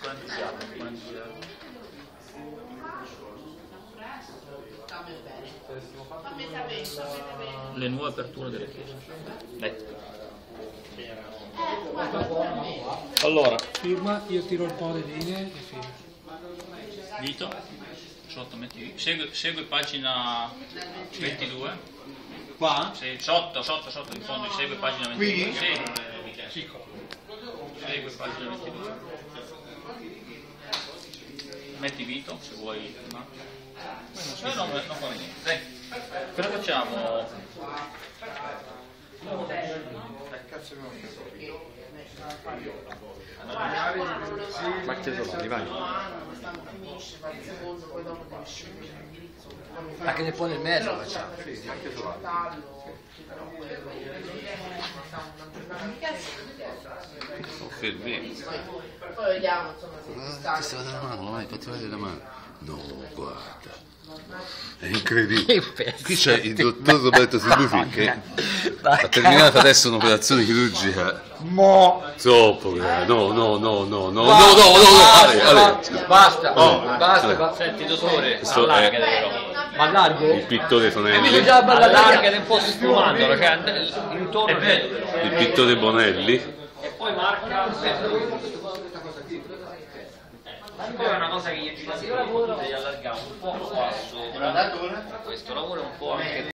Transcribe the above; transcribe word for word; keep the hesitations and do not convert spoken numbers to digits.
con entusiasmo, con entusiasmo. Le nuove aperture delle chiese. Dai. Allora, Firma, io tiro il po' di linee e firmo. Vito, sotto metti, segue, segue pagina ventidue. Qua? Sì, sotto, sotto, sotto, in fondo, segue pagina ventidue. Qui? Sì. Segue pagina ventidue. Metti Vito, se vuoi. No, no, no, non fa niente. Dai, cosa facciamo? Ma che sono? Vai. Anche nel po' nel mezzo facciamo. Sono fermi. Poi vediamo insomma se Ma sta. ti stava della mano, vai, fatti vedere la mano. No, guarda. È incredibile. Qui c'è il dottor Roberto Sillufi che ha terminato adesso un'operazione chirurgica. Mo! Troppo grave. No, no, no, no, no, no, no, no, no, Ale, Ale. Basta, Oh, basta, eh. basta. Senti, dottore, Questo allarga è- però. Ma largo? Il pittore E Tonelli, mi già bella Allarga un po' sfumandolo, cioè intorno. il pittore Bonelli. E poi marca. Poi è una cosa che io ci devo allargare un po' qua sopra. Questo lavoro è un po' anche